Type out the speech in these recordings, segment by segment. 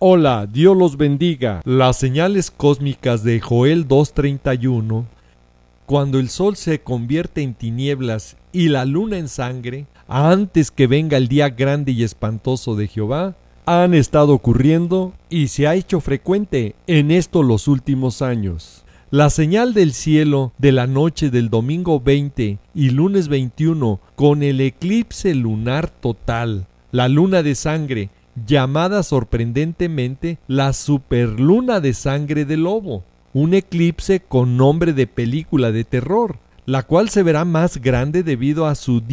Hola, Dios los bendiga. Las señales cósmicas de Joel 2:31, cuando el sol se convierte en tinieblas y la luna en sangre, antes que venga el día grande y espantoso de Jehová, han estado ocurriendo y se ha hecho frecuente en estos los últimos años. La señal del cielo de la noche del domingo 20 y lunes 21 con el eclipse lunar total, la luna de sangre, llamada sorprendentemente la superluna de sangre de lobo, un eclipse con nombre de película de terror, la cual se verá más grande debido a su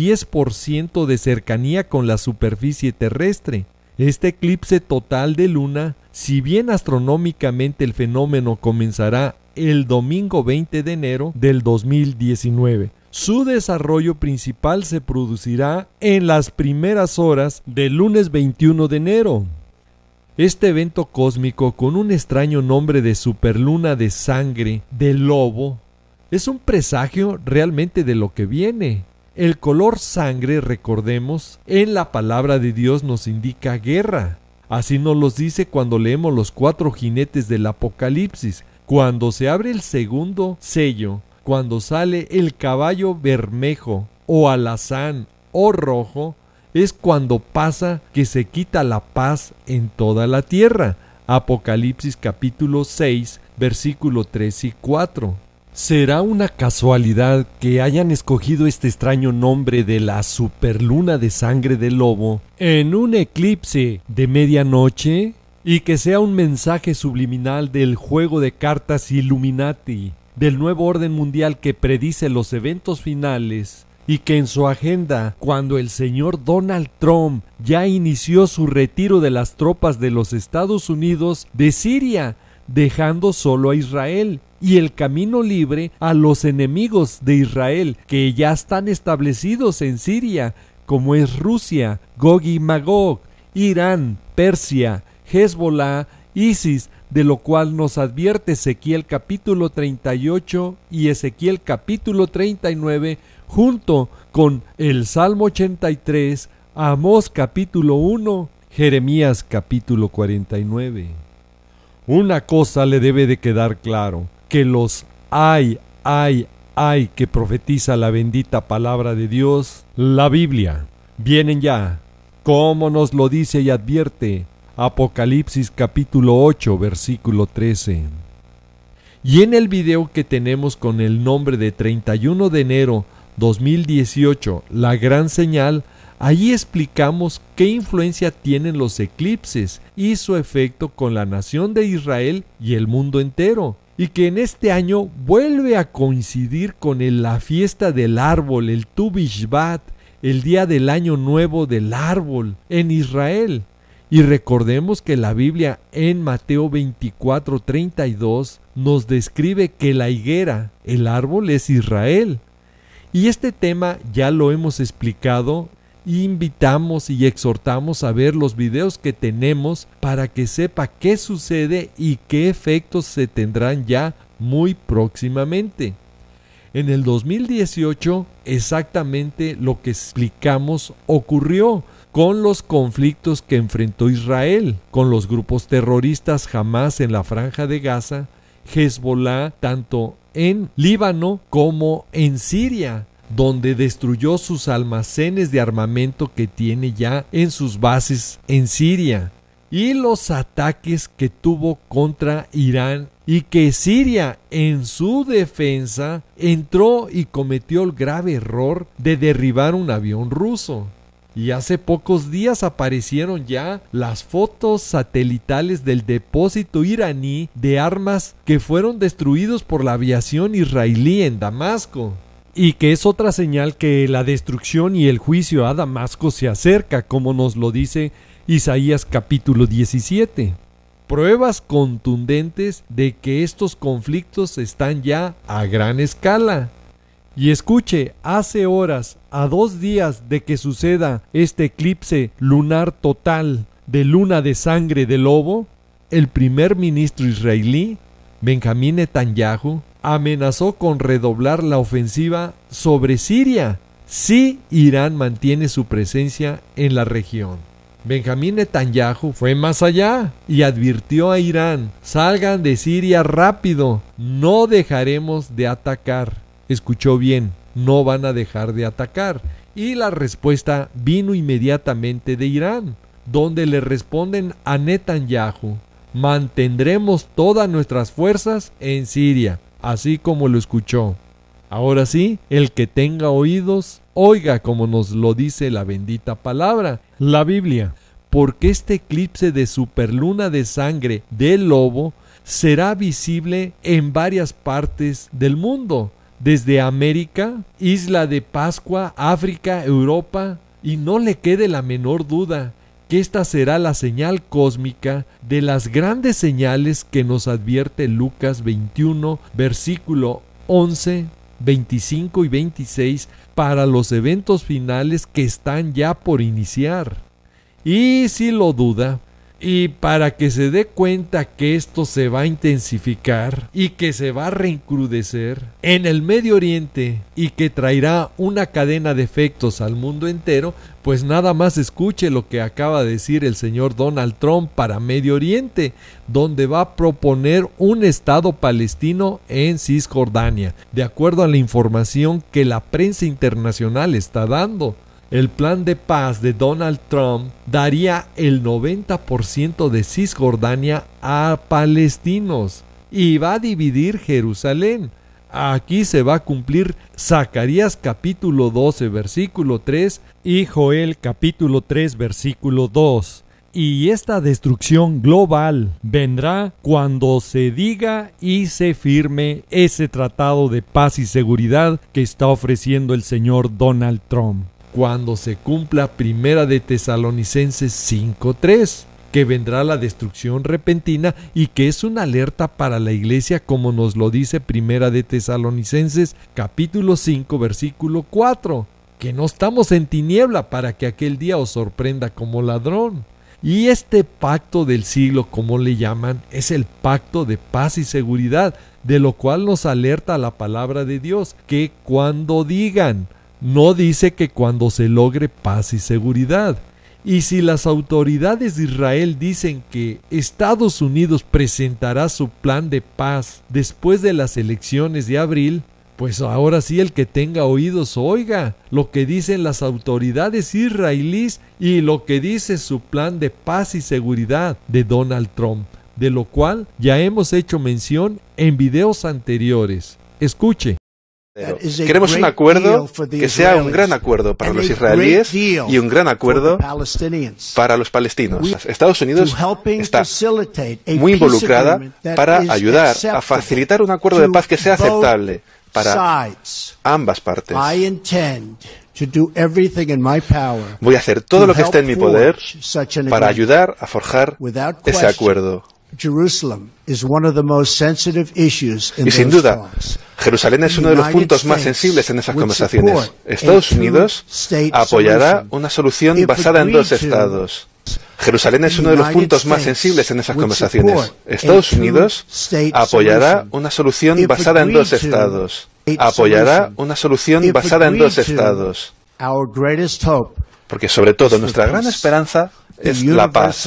10% de cercanía con la superficie terrestre. Este eclipse total de luna, si bien astronómicamente el fenómeno comenzará el domingo 20 de enero del 2019, su desarrollo principal se producirá en las primeras horas del lunes 21 de enero. Este evento cósmico, con un extraño nombre de superluna de sangre de lobo, es un presagio realmente de lo que viene. El color sangre, recordemos, en la palabra de Dios nos indica guerra. Así nos los dice cuando leemos los 4 jinetes del Apocalipsis. Cuando se abre el segundo sello, cuando sale el caballo bermejo o alazán o rojo, es cuando pasa que se quita la paz en toda la tierra. Apocalipsis capítulo 6, versículo 3 y 4. ¿Será una casualidad que hayan escogido este extraño nombre de la superluna de sangre de lobo en un eclipse de medianoche? Y que sea un mensaje subliminal del juego de cartas Illuminati, del nuevo orden mundial que predice los eventos finales, y que en su agenda, cuando el señor Donald Trump ya inició su retiro de las tropas de los Estados Unidos de Siria, dejando solo a Israel y el camino libre a los enemigos de Israel que ya están establecidos en Siria, como es Rusia, Gog y Magog, Irán, Persia, Hezbollah, ISIS, de lo cual nos advierte Ezequiel capítulo 38 y Ezequiel capítulo 39, junto con el Salmo 83, Amós capítulo 1, Jeremías capítulo 49. Una cosa le debe de quedar claro, que los ay que profetiza la bendita palabra de Dios, la Biblia, vienen ya, como nos lo dice y advierte Apocalipsis capítulo 8, versículo 13. Y en el video que tenemos con el nombre de 31 de enero 2018, la gran señal, allí explicamos qué influencia tienen los eclipses y su efecto con la nación de Israel y el mundo entero, y que en este año vuelve a coincidir con la fiesta del árbol, el Tu Bishvat, el día del año nuevo del árbol en Israel. Y recordemos que la Biblia en Mateo 24:32 nos describe que la higuera, el árbol, es Israel. Y este tema ya lo hemos explicado. Invitamos y exhortamos a ver los videos que tenemos para que sepa qué sucede y qué efectos se tendrán ya muy próximamente. En el 2018 exactamente lo que explicamos ocurrió con los conflictos que enfrentó Israel con los grupos terroristas Hamás en la Franja de Gaza, Hezbollah tanto en Líbano como en Siria, donde destruyó sus almacenes de armamento que tiene ya en sus bases en Siria, y los ataques que tuvo contra Irán, y que Siria en su defensa entró y cometió el grave error de derribar un avión ruso. Y hace pocos días aparecieron ya las fotos satelitales del depósito iraní de armas que fueron destruidos por la aviación israelí en Damasco. Y que es otra señal que la destrucción y el juicio a Damasco se acerca, como nos lo dice Isaías capítulo 17. Pruebas contundentes de que estos conflictos están ya a gran escala. Y escuche, hace horas, a 2 días de que suceda este eclipse lunar total de luna de sangre de lobo, el primer ministro israelí, Benjamín Netanyahu, amenazó con redoblar la ofensiva sobre Siria si Irán mantiene su presencia en la región. Benjamín Netanyahu fue más allá y advirtió a Irán: salgan de Siria rápido, no dejaremos de atacar. Escuchó bien, no van a dejar de atacar. Y la respuesta vino inmediatamente de Irán, donde le responden a Netanyahu: mantendremos todas nuestras fuerzas en Siria, así como lo escuchó. Ahora sí, el que tenga oídos, oiga como nos lo dice la bendita palabra, la Biblia. Porque este eclipse de superluna de sangre del lobo será visible en varias partes del mundo, desde América, Isla de Pascua, África, Europa, y no le quede la menor duda que esta será la señal cósmica de las grandes señales que nos advierte Lucas 21, versículo 11, 25 y 26 para los eventos finales que están ya por iniciar. Y si lo duda, y para que se dé cuenta que esto se va a intensificar y que se va a reencrudecer en el Medio Oriente y que traerá una cadena de efectos al mundo entero, pues nada más escuche lo que acaba de decir el señor Donald Trump para Medio Oriente, donde va a proponer un estado palestino en Cisjordania, de acuerdo a la información que la prensa internacional está dando. El plan de paz de Donald Trump daría el 90% de Cisjordania a palestinos y va a dividir Jerusalén. Aquí se va a cumplir Zacarías capítulo 12 versículo 3 y Joel capítulo 3 versículo 2. Y esta destrucción global vendrá cuando se diga y se firme ese tratado de paz y seguridad que está ofreciendo el señor Donald Trump. Cuando se cumpla Primera de Tesalonicenses 5:3, que vendrá la destrucción repentina y que es una alerta para la iglesia, como nos lo dice Primera de Tesalonicenses capítulo 5 versículo 4, que no estamos en tiniebla para que aquel día os sorprenda como ladrón. Y este pacto del siglo, como le llaman, es el pacto de paz y seguridad, de lo cual nos alerta la palabra de Dios, que cuando digan, no dice que cuando se logre paz y seguridad. Y si las autoridades de Israel dicen que Estados Unidos presentará su plan de paz después de las elecciones de abril, pues ahora sí el que tenga oídos oiga lo que dicen las autoridades israelíes y lo que dice su plan de paz y seguridad de Donald Trump, de lo cual ya hemos hecho mención en videos anteriores. Escuche. Queremos un acuerdo que sea un gran acuerdo para los israelíes y un gran acuerdo para los palestinos. Estados Unidos está muy involucrada para ayudar a facilitar un acuerdo de paz que sea aceptable para ambas partes. Voy a hacer todo lo que esté en mi poder para ayudar a forjar ese acuerdo. Y sin duda, Jerusalén es uno de los puntos más sensibles en esas conversaciones. Estados Unidos apoyará una solución basada en dos estados. Jerusalén es uno de los puntos más sensibles en esas conversaciones. Estados Unidos apoyará una solución basada en dos estados. Apoyará una solución basada en dos estados. Porque sobre todo nuestra gran esperanza es la paz.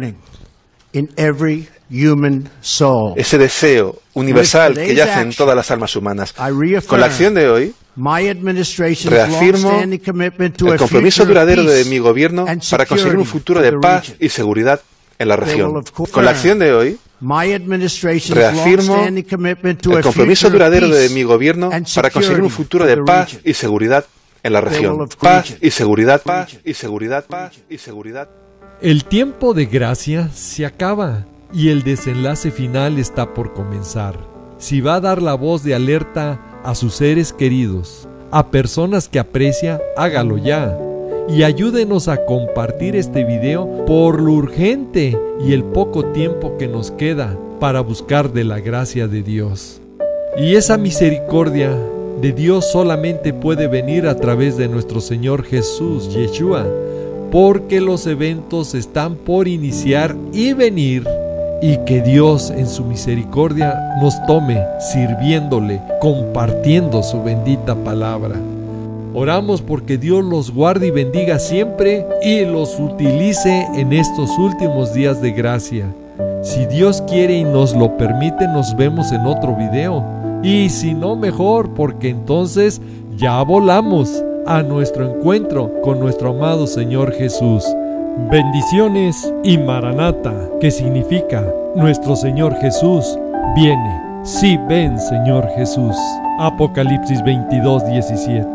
Ese deseo universal que yace en todas las almas humanas. Con la acción de hoy, reafirmo el compromiso duradero de mi gobierno para conseguir un futuro de paz y seguridad en la región. Con la acción de hoy, reafirmo el compromiso duradero de mi gobierno para conseguir un futuro de paz y seguridad en la región. Paz y seguridad, paz y seguridad, paz y seguridad. El tiempo de gracia se acaba y el desenlace final está por comenzar. Si va a dar la voz de alerta a sus seres queridos, a personas que aprecia, hágalo ya. Y ayúdenos a compartir este video por lo urgente y el poco tiempo que nos queda para buscar de la gracia de Dios. Y esa misericordia de Dios solamente puede venir a través de nuestro Señor Jesús, Yeshua, porque los eventos están por iniciar y venir, y que Dios en su misericordia nos tome sirviéndole, compartiendo su bendita palabra. Oramos porque Dios los guarde y bendiga siempre y los utilice en estos últimos días de gracia. Si Dios quiere y nos lo permite, nos vemos en otro video. Y si no, mejor, porque entonces ya volamos a nuestro encuentro con nuestro amado Señor Jesús. Bendiciones y Maranata, que significa nuestro Señor Jesús viene. Sí, ven, Señor Jesús. Apocalipsis 22:17.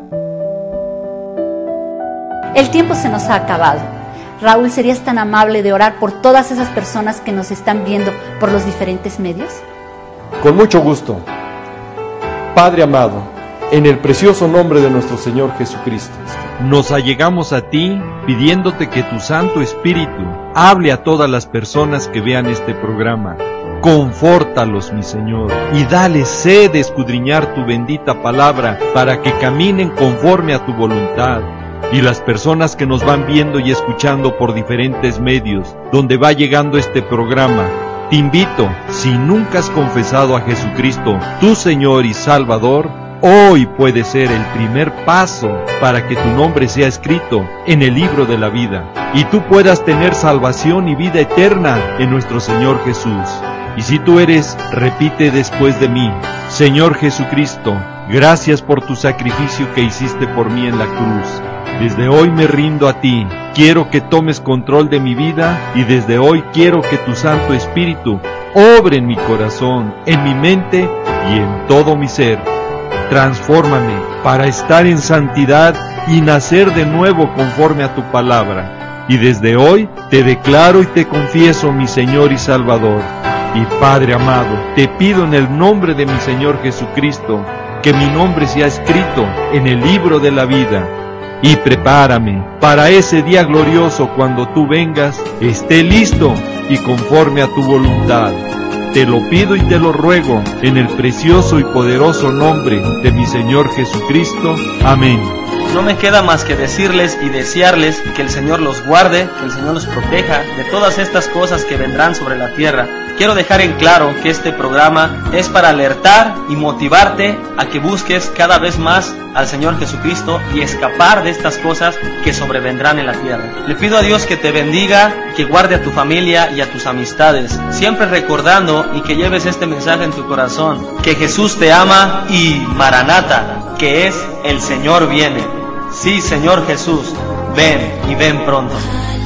El tiempo se nos ha acabado. Raúl, ¿serías tan amable de orar por todas esas personas que nos están viendo por los diferentes medios? Con mucho gusto. Padre amado, en el precioso nombre de nuestro Señor Jesucristo, nos allegamos a ti pidiéndote que tu Santo Espíritu hable a todas las personas que vean este programa. Confórtalos, mi Señor, y dale sed de escudriñar tu bendita palabra para que caminen conforme a tu voluntad. Y las personas que nos van viendo y escuchando por diferentes medios, donde va llegando este programa, te invito, si nunca has confesado a Jesucristo, tu Señor y Salvador, hoy puede ser el primer paso para que tu nombre sea escrito en el libro de la vida y tú puedas tener salvación y vida eterna en nuestro Señor Jesús. Y si tú eres, repite después de mí: Señor Jesucristo, gracias por tu sacrificio que hiciste por mí en la cruz. Desde hoy me rindo a ti, quiero que tomes control de mi vida y desde hoy quiero que tu Santo Espíritu obre en mi corazón, en mi mente y en todo mi ser. Transfórmame para estar en santidad y nacer de nuevo conforme a tu palabra. Y desde hoy te declaro y te confieso mi Señor y Salvador. Y Padre amado, te pido en el nombre de mi Señor Jesucristo, que mi nombre sea escrito en el libro de la vida. Y prepárame para ese día glorioso cuando tú vengas, esté listo y conforme a tu voluntad. Te lo pido y te lo ruego en el precioso y poderoso nombre de mi Señor Jesucristo. Amén. No me queda más que decirles y desearles que el Señor los guarde, que el Señor los proteja de todas estas cosas que vendrán sobre la tierra. Quiero dejar en claro que este programa es para alertar y motivarte a que busques cada vez más al Señor Jesucristo y escapar de estas cosas que sobrevendrán en la tierra. Le pido a Dios que te bendiga, que guarde a tu familia y a tus amistades, siempre recordando y que lleves este mensaje en tu corazón, que Jesús te ama y Maranata, que es el Señor viene. Sí, Señor Jesús, ven y ven pronto.